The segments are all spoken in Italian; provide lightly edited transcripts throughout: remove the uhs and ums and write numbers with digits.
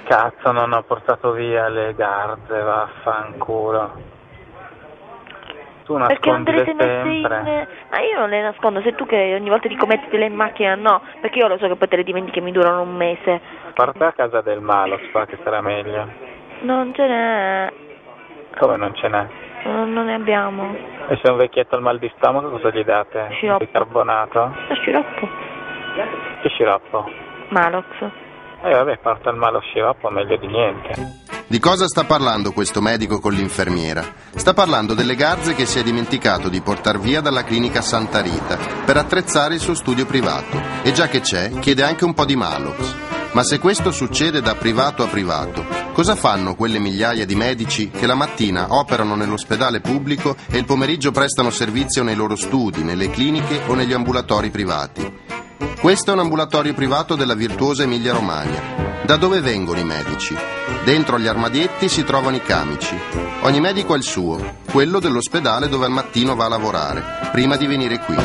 Cazzo, non ho portato via le garze, vaffanculo. Tu nascondile sempre. Ma io non le nascondo, sei tu che ogni volta dico mettitele in macchina, no, perché io lo so che poi te le dimentichi che mi durano un mese. Porta a casa del Malox, fa che sarà meglio. Non ce n'è. Come non ce n'è? Non ne abbiamo. E se un vecchietto ha il mal di stomaco cosa gli date? Sciroppo. Bicarbonato? Sciroppo. Che sciroppo? Malox. Vabbè, porta il malo sciroppo, meglio di niente. Di cosa sta parlando questo medico con l'infermiera? Sta parlando delle garze che si è dimenticato di portar via dalla clinica Santa Rita per attrezzare il suo studio privato. E già che c'è, chiede anche un po' di Malox. Ma se questo succede da privato a privato, cosa fanno quelle migliaia di medici che la mattina operano nell'ospedale pubblico e il pomeriggio prestano servizio nei loro studi, nelle cliniche o negli ambulatori privati? Questo è un ambulatorio privato della virtuosa Emilia-Romagna. Da dove vengono i medici? Dentro agli armadietti si trovano i camici. Ogni medico ha il suo, quello dell'ospedale dove al mattino va a lavorare, prima di venire qui.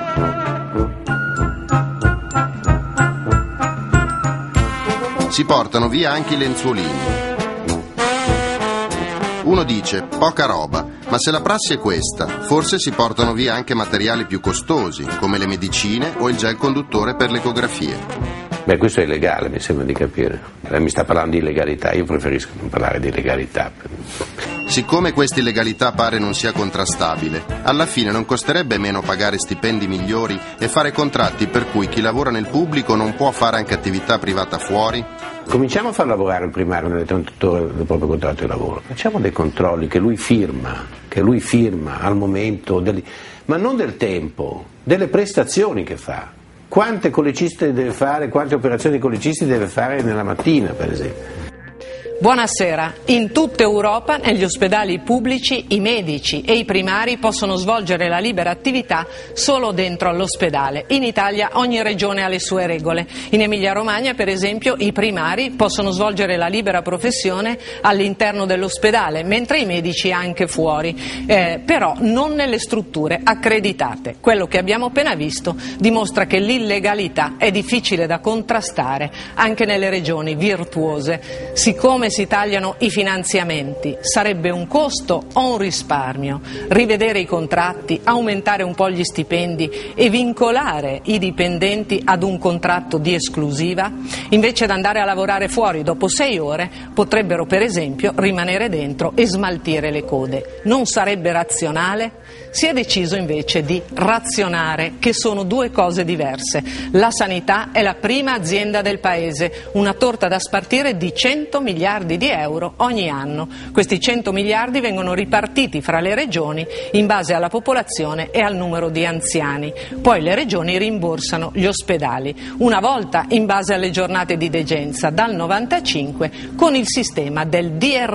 Si portano via anche i lenzuolini. Uno dice, poca roba, ma se la prassi è questa, forse si portano via anche materiali più costosi, come le medicine o il gel conduttore per le ecografie. Beh, questo è illegale, mi sembra di capire. Lei mi sta parlando di illegalità, io preferisco non parlare di illegalità. Siccome questa illegalità pare non sia contrastabile, alla fine non costerebbe meno pagare stipendi migliori e fare contratti per cui chi lavora nel pubblico non può fare anche attività privata fuori? Cominciamo a far lavorare un primario nelle 38 ore del proprio contratto di lavoro. Facciamo dei controlli che lui firma al momento, ma non del tempo, delle prestazioni che fa. Quante colleciste deve fare, quante operazioni di collecisti deve fare nella mattina, per esempio. Buonasera. In tutta Europa, negli ospedali pubblici, i medici e i primari possono svolgere la libera attività solo dentro all'ospedale. In Italia ogni regione ha le sue regole. In Emilia-Romagna, per esempio, i primari possono svolgere la libera professione all'interno dell'ospedale, mentre i medici anche fuori, però non nelle strutture accreditate. Quello che abbiamo appena visto dimostra che l'illegalità è difficile da contrastare anche nelle regioni virtuose. Siccome si tagliano i finanziamenti, sarebbe un costo o un risparmio? Rivedere i contratti, aumentare un po' gli stipendi e vincolare i dipendenti ad un contratto di esclusiva? Invece di andare a lavorare fuori dopo 6 ore, potrebbero per esempio rimanere dentro e smaltire le code. Non sarebbe razionale? Si è deciso invece di razionare, che sono 2 cose diverse. La sanità è la prima azienda del paese, una torta da spartire di 100 miliardi di euro ogni anno. Questi 100 miliardi vengono ripartiti fra le regioni in base alla popolazione e al numero di anziani. Poi le regioni rimborsano gli ospedali, una volta in base alle giornate di degenza, dal 95 con il sistema del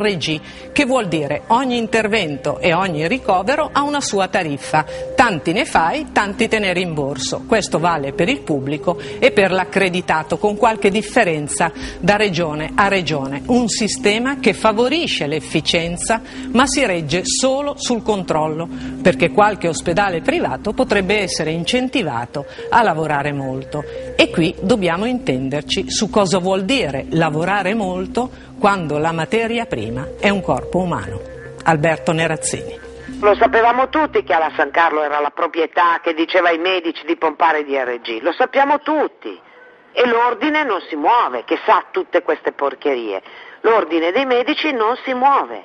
DRG, che vuol dire ogni intervento e ogni ricovero ha una sua tariffa. Tanti ne fai, tanti te ne rimborso. Questo vale per il pubblico e per l'accreditato, con qualche differenza da regione a regione. Un sistema che favorisce l'efficienza ma si regge solo sul controllo, perché qualche ospedale privato potrebbe essere incentivato a lavorare molto. E qui dobbiamo intenderci su cosa vuol dire lavorare molto quando la materia prima è un corpo umano. Alberto Nerazzini. Lo sapevamo tutti che alla San Carlo era la proprietà che diceva ai medici di pompare DRG, lo sappiamo tutti. E l'ordine non si muove, che sa tutte queste porcherie. L'ordine dei medici non si muove.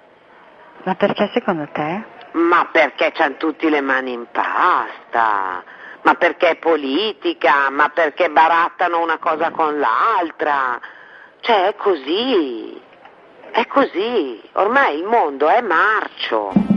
Ma perché secondo te? Ma perché c'hanno tutti le mani in pasta, ma perché è politica, ma perché barattano una cosa con l'altra. Cioè è così, ormai il mondo è marcio.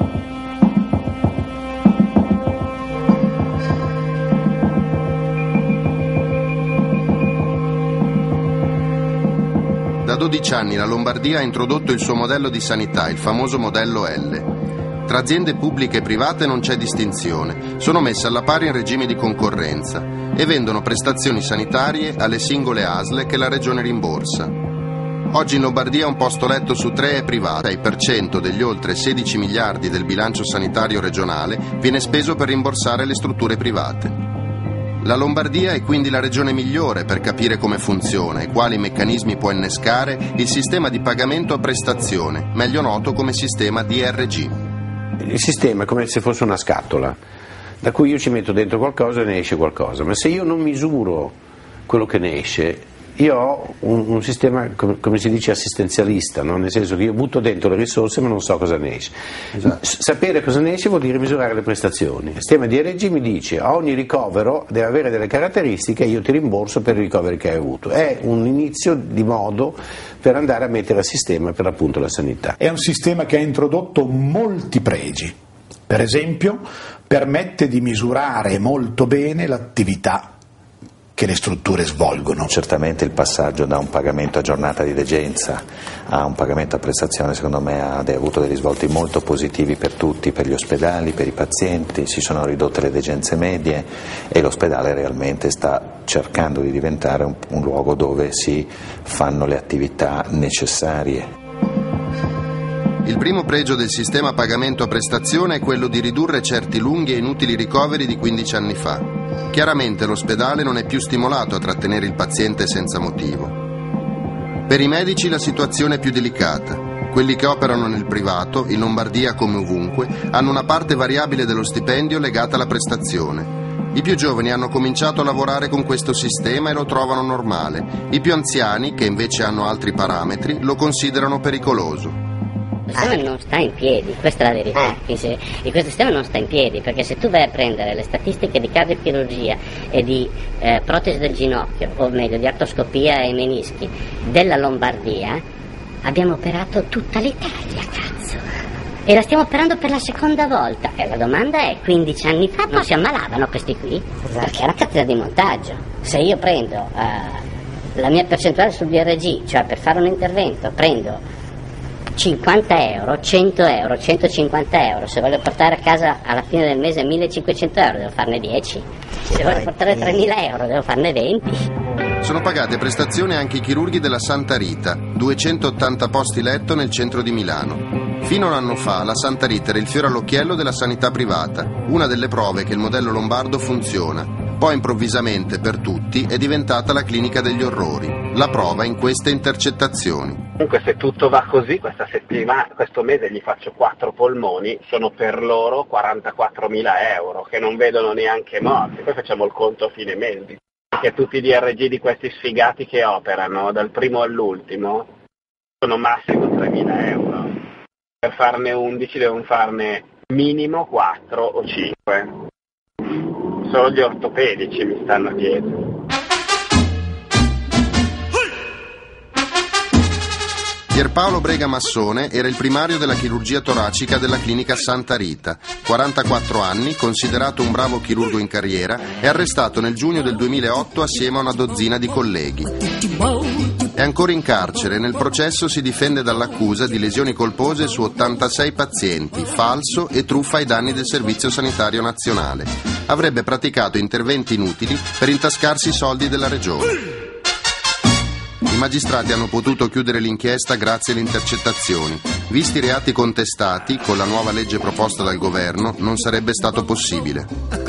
Da 12 anni la Lombardia ha introdotto il suo modello di sanità, il famoso modello L. Tra aziende pubbliche e private non c'è distinzione, sono messe alla pari in regime di concorrenza e vendono prestazioni sanitarie alle singole ASL che la regione rimborsa. Oggi in Lombardia un posto letto su 3 è privato, il 6% degli oltre 16 miliardi del bilancio sanitario regionale viene speso per rimborsare le strutture private. La Lombardia è quindi la regione migliore per capire come funziona e quali meccanismi può innescare il sistema di pagamento a prestazione, meglio noto come sistema DRG. Il sistema è come se fosse una scatola, da cui io ci metto dentro qualcosa e ne esce qualcosa, ma se io non misuro quello che ne esce, io ho un sistema, come si dice, assistenzialista, no? Nel senso che io butto dentro le risorse ma non so cosa ne esce. Esatto. Sapere cosa ne esce vuol dire misurare le prestazioni. Il sistema di DRG mi dice ogni ricovero deve avere delle caratteristiche e io ti rimborso per i ricoveri che hai avuto. È un inizio di modo per andare a mettere a sistema per l'appunto la sanità. È un sistema che ha introdotto molti pregi. Per esempio, permette di misurare molto bene l'attività che le strutture svolgono. Certamente il passaggio da un pagamento a giornata di degenza a un pagamento a prestazione secondo me ha avuto dei risvolti molto positivi per tutti, per gli ospedali, per i pazienti, si sono ridotte le degenze medie e l'ospedale realmente sta cercando di diventare un luogo dove si fanno le attività necessarie. Il primo pregio del sistema pagamento a prestazione è quello di ridurre certi lunghi e inutili ricoveri di 15 anni fa. Chiaramente l'ospedale non è più stimolato a trattenere il paziente senza motivo. Per i medici la situazione è più delicata. Quelli che operano nel privato, in Lombardia come ovunque, hanno una parte variabile dello stipendio legata alla prestazione. I più giovani hanno cominciato a lavorare con questo sistema e lo trovano normale. I più anziani, che invece hanno altri parametri, lo considerano pericoloso. Il sistema non sta in piedi, questa è la verità. Questo sistema non sta in piedi perché se tu vai a prendere le statistiche di cardiochirurgia e di protesi del ginocchio, o meglio di artroscopia e menischi della Lombardia, abbiamo operato tutta l'Italia, cazzo. E la stiamo operando per la seconda volta. E la domanda è, 15 anni fa non si ammalavano questi qui? Perché è una catena di montaggio. Se io prendo la mia percentuale sul DRG, cioè per fare un intervento prendo 50 euro, 100 euro, 150 euro, se voglio portare a casa alla fine del mese 1500 euro devo farne 10, se voglio portare 3000 euro devo farne 20. Sono pagate prestazioni anche i chirurghi della Santa Rita, 280 posti letto nel centro di Milano. Fino a un anno fa la Santa Rita era il fiore all'occhiello della sanità privata, una delle prove che il modello lombardo funziona. Poi improvvisamente per tutti è diventata la clinica degli orrori, la prova in queste intercettazioni. Comunque se tutto va così, questa settimana, questo mese gli faccio 4 polmoni, sono per loro 44.000 euro, che non vedono neanche morti, poi facciamo il conto a fine mese. Che tutti i DRG di questi sfigati che operano, dal primo all'ultimo, sono massimo 3.000 euro. Per farne 11 devono farne minimo 4 o 5. Solo gli ortopedici mi stanno dietro. Pierpaolo Brega Massone era il primario della chirurgia toracica della clinica Santa Rita. 44 anni, considerato un bravo chirurgo in carriera, è arrestato nel giugno del 2008 assieme a una dozzina di colleghi. È ancora in carcere e nel processo si difende dall'accusa di lesioni colpose su 86 pazienti, falso e truffa ai danni del Servizio Sanitario Nazionale. Avrebbe praticato interventi inutili per intascarsi i soldi della regione. I magistrati hanno potuto chiudere l'inchiesta grazie alle intercettazioni. Visti i reati contestati, con la nuova legge proposta dal governo, non sarebbe stato possibile.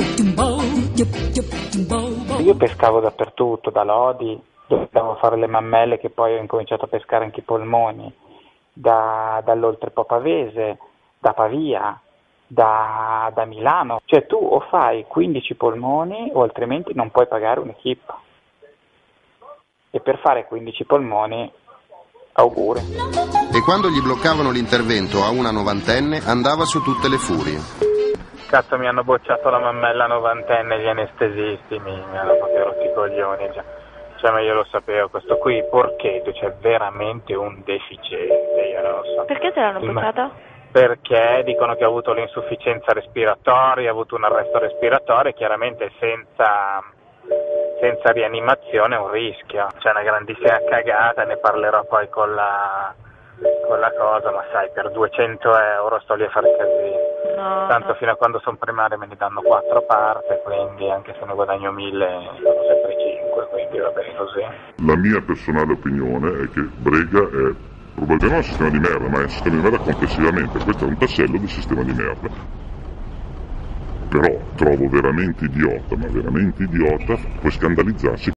Io pescavo dappertutto, da Lodi, dove andavo a fare le mammelle, che poi ho incominciato a pescare anche i polmoni, dall'Oltrepo Pavese, da Pavia, da Milano. Cioè tu o fai 15 polmoni o altrimenti non puoi pagare un'equipe. E per fare 15 polmoni, auguri. E quando gli bloccavano l'intervento a una novantenne andava su tutte le furie. Cazzo, mi hanno bocciato la mammella novantenne gli anestesisti, mi hanno proprio rotto i coglioni già. Cioè, ma io lo sapevo, questo qui, perché c'è veramente un deficiente, io non lo so. Perché te l'hanno bocciata? Perché dicono che ha avuto l'insufficienza respiratoria, ha avuto un arresto respiratorio, chiaramente senza rianimazione è un rischio. C'è una grandissima cagata, ne parlerò poi con la cosa, ma sai, per 200 euro sto lì a fare casino. No, tanto fino a quando sono primario me ne danno 4 a parte, quindi anche se ne guadagno 1.000 sono sempre 5, quindi va bene così. La mia personale opinione è che Brega è probabilmente un sistema di merda, ma è un sistema di merda complessivamente. Questo è un tassello del sistema di merda. però trovo veramente idiota, ma veramente idiota, poi scandalizzarsi